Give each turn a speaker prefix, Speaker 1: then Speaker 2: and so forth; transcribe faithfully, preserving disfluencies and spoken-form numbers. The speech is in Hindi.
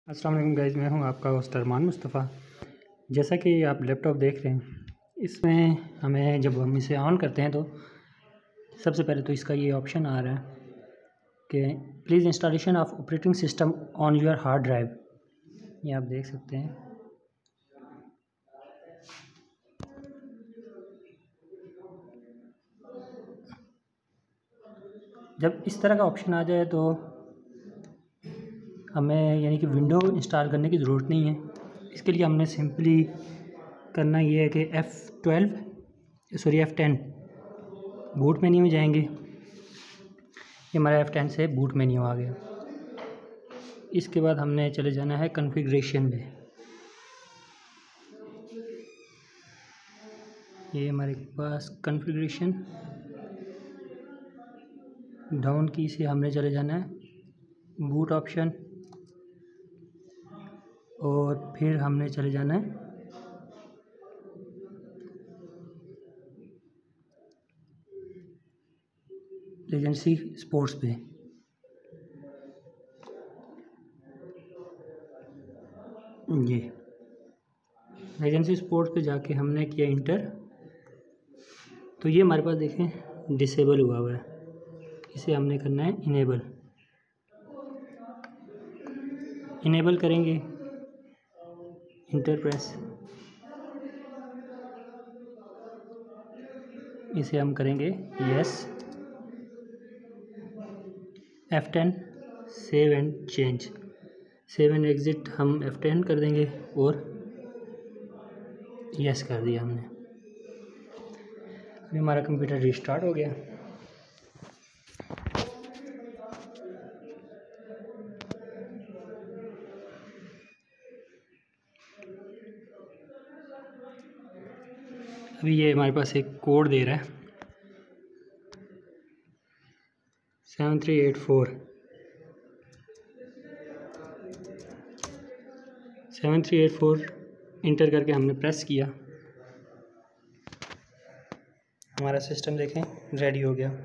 Speaker 1: अस्सलाम वालेकुम गाइस, मैं हूं आपका होस्ट अरमान मुस्तफ़ा। जैसा कि आप लैपटॉप देख रहे हैं, इसमें हमें जब हम इसे ऑन करते हैं तो सबसे पहले तो इसका ये ऑप्शन आ रहा है कि please installation of operating system on your hard drive. ये आप देख सकते हैं। जब इस तरह का ऑप्शन आ जाए तो हमें यानी कि विंडो इंस्टॉल करने की ज़रूरत नहीं है। इसके लिए हमने सिंपली करना ये है कि F twelve sorry F ten boot menu में जाएंगे। ये हमारा एफ़ टेन से बूट मेन्यू आ गया। इसके बाद हमने चले जाना है कॉन्फ़िगरेशन में। ये हमारे पास कॉन्फ़िगरेशन डाउन की से हमने चले जाना है बूट ऑप्शन, और फिर हमने चले जाना है लेजेंसी स्पोर्ट्स पे। ये लेजेंसी स्पोर्ट्स पे जाके हमने किया इंटर, तो ये हमारे पास देखें डिसेबल हुआ हुआ है। इसे हमने करना है इनेबल। इनेबल करेंगे, इंटर प्रेस, इसे हम करेंगे yes. F ten save and change, save and exit हम एफ़ टेन कर देंगे और यस कर दिया हमने। अभी हमारा कंप्यूटर रिस्टार्ट हो गया। अभी ये हमारे पास एक कोड दे रहा है seven three eight four seven three eight four enter करके हमने प्रेस किया। हमारा सिस्टम देखें रेडी हो गया।